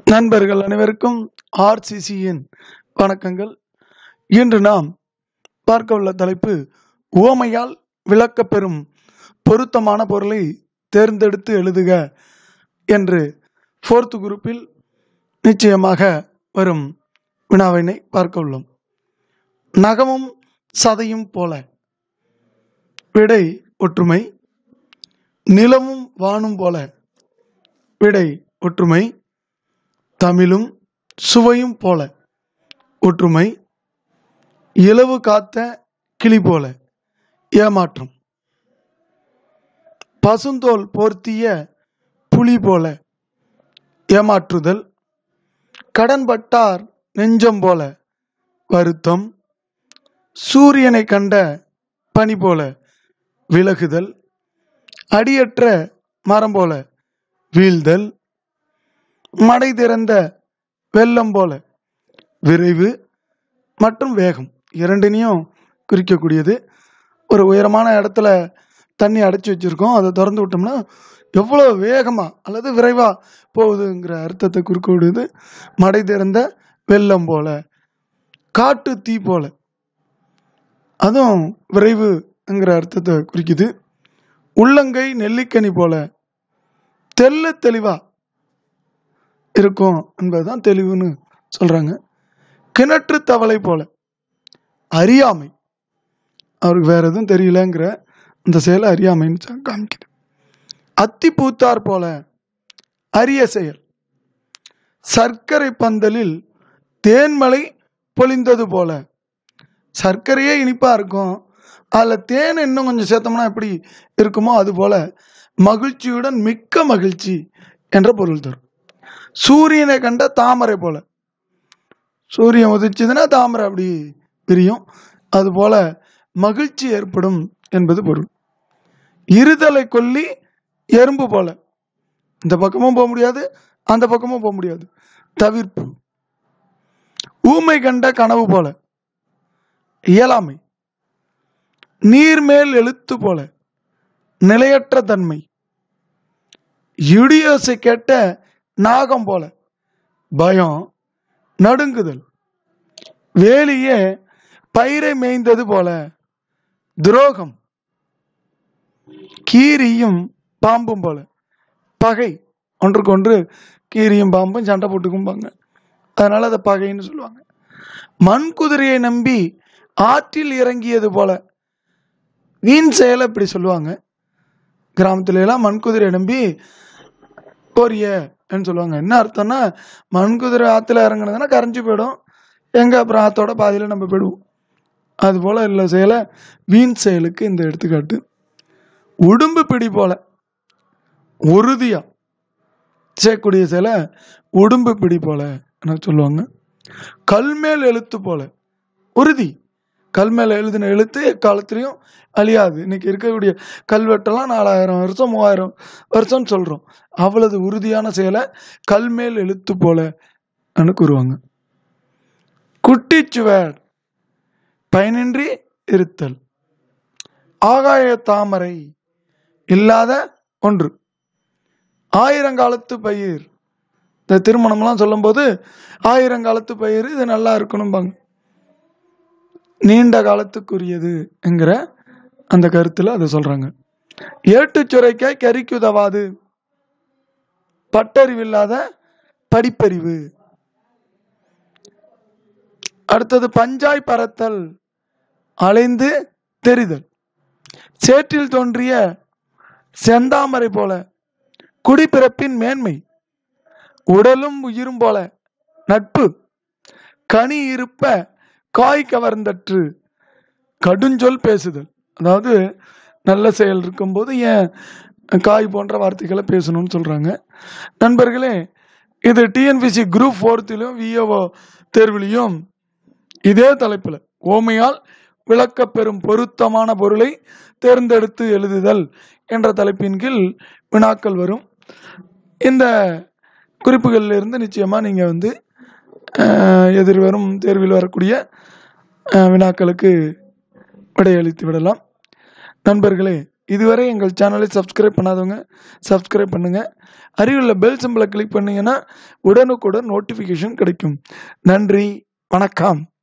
நண்பர்கள் அனைவருக்கும் ஆர்சிசியின் வணக்கங்கள். இன்று நாம் பார்க்க உள்ள தலைப்பு உவமையால் விளக்கப்பெறும் பொருத்தமான பொருளை தேர்ந்தெடுத்து எழுதுக என்று 4th குரூப்பில் நிச்சயமாக வரும் வினாவினை பார்க்க உள்ளோம். நகமும் சதையும் போல. விடை ஒற்றுமை. நிலமும் வானும் போல. விடை ஒற்றுமை. தமிழும் சுவையும் போல. ஒற்றுமை. இலவு காத்த கிளி போல. ஏமாற்றம். பசுந்தோல் போர்த்திய புலி போல. ஏமாற்றுதல். கடன்பட்டார் நெஞ்சம் போல. வருத்தம். சூரியனை கண்ட பனி போல. விலகுதல். அடியற்ற மரம் போல. வீழ்தல். மடை திறந்த வெள்ளம் போல. விரைவு மற்றும் வேகம் இரண்டினையும் குறிக்கக்கூடியது. ஒரு உயரமான இடத்துல தண்ணி அடைச்சி வச்சிருக்கோம், அதை திறந்து விட்டோம்னா எவ்வளோ வேகமாக அல்லது விரைவாக போகுதுங்கிற அர்த்தத்தை குறிக்கக்கூடியது. மடை திறந்த வெள்ளம் போல. காட்டு தீ போல, அதுவும் விரைவுங்கிற அர்த்தத்தை குறிக்குது. உள்ளங்கை நெல்லிக்கனி போல. தெள்ள தெளிவா இருக்கும் என்பதுதான் தெளிவுன்னு சொல்றாங்க. கிணற்று தவளை போல. அறியாமை, அவருக்கு வேற எதுவும் தெரியலங்கிற அந்த செயலை அறியாமைன்னு காமிக்குது. அத்தி பூத்தார் போல. அரிய செயல். சர்க்கரை பந்தலில் தேன்மலை பொழிந்தது போல. சர்க்கரையே இனிப்பா இருக்கும், அதில் தேன் இன்னும் கொஞ்சம் சேர்த்தோம்னா எப்படி இருக்குமோ அது போல மகிழ்ச்சியுடன் மிக்க மகிழ்ச்சி என்ற பொருள் தரும். சூரியனை கண்ட தாமரை போல. சூரியன் உதிச்சதுன்னா தாமரை அப்படி பிரியும், அதுபோல மகிழ்ச்சி ஏற்படும் என்பது பொருள். இருதலை கொல்லி எறும்பு போல. இந்த பக்கமும் போக முடியாது, அந்த பக்கமும் போக முடியாது. தவிர்ப்பு. ஊமை கண்ட கனவு போல. இயலாமை. நீர்மேல் எழுத்து போல. நிலையற்ற தன்மை. இடியோசை கேட்ட நாகம் போல. பயம். நடுங்குதல். வேலியே பயிரை மேய்ந்தது போல. துரோகம். கீரியும் பாம்பும் போல. பகை. ஒன்றுக்கொன்று கீரியும் பாம்பும் சண்டை போட்டுக்கும்பாங்க, அதனால அதை பகைன்னு சொல்லுவாங்க. மண் குதிரையை நம்பி ஆற்றில் இறங்கியது போல. வீண் செயலை இப்படி சொல்லுவாங்க. கிராமத்துல எல்லாம் மண் குதிரையை நம்பி போறியன்னு சொல்லுவாங்க. என்ன அர்த்தம்னா, மண் குதிரை ஆற்றுல இறங்குனதுன்னா கரைஞ்சி போயிடும், எங்க அப்புறம் ஆற்றோட பாதியில் நம்ம போயிடுவோம். அது போல இல்லை செயலை வீண் செயலுக்கு இந்த எடுத்துக்காட்டு. உடும்பு பிடி போல. உறுதியா செய்யக்கூடிய செயலை உடும்பு பிடி போல சொல்லுவாங்க. கல்மேல் எழுத்து போல. உறுதி. கல்மேல எழுதின எழுத்து எக்காலத்திலையும் அழியாது. இன்னைக்கு இருக்கக்கூடிய கல்வெட்டெல்லாம் 4000 வருஷம் 3000 வருஷம்னு சொல்றோம். அவ்வளவு உறுதியான செயலை கல்மேல் எழுத்து போல கூறுவாங்க. குட்டிச்சுவர். பயனின்றி இருத்தல். ஆகாய தாமரை. இல்லாத ஒன்று. ஆயிரங்காலத்து பயிர். இந்த திருமணம்லாம் சொல்லும் போது ஆயிரங்காலத்து பயிர் இது நல்லா இருக்கணும்பாங்க. நீண்ட காலத்துக்குரியது என்கிற அந்த கருத்துல அதை சொல்றாங்க. ஏட்டு சுரைக்காய் கறிக்கு உதவாது. பட்டறிவில்லாத படிப்பறிவு. அடுத்தது பஞ்சாய் பறத்தல். அலைந்து தெரிதல். சேற்றில் தோன்றிய செந்தாமரை போல. குடிப்பிறப்பின் மேன்மை. உடலும் உயிரும் போல. நட்பு. கனி இருப்ப காய் கவர்ந்தற்று. கடுஞ்சொல் பேசுதல். அதாவது நல்ல செயல் இருக்கும்போது ஏன் காய் போன்ற வார்த்தைகளை பேசணும்னு சொல்றாங்க. நண்பர்களே, இது டிஎன்பிஎஸ்சி குரூப் 4 விஓ தேர்விலையும் இதே தலைப்பில் ஓமையால் விளக்கப்பெறும் பொருத்தமான பொருளை தேர்ந்தெடுத்து எழுதுதல் என்ற தலைப்பின் கீழ் வினாக்கள் வரும். இந்த குறிப்புகளில் இருந்து நிச்சயமா நீங்க எதிர்வரும் தேர்வில் வரக்கூடிய வினாக்களுக்கு விடையளித்து விடலாம். நண்பர்களே, இதுவரை எங்கள் சேனலை சப்ஸ்கிரைப் பண்ணாதவங்க சப்ஸ்கிரைப் பண்ணுங்கள். அருகிலுள்ள பெல் சிம்பலை கிளிக் பண்ணிங்கன்னா உடனுக்குடன் நோட்டிஃபிகேஷன் கிடைக்கும். நன்றி, வணக்கம்.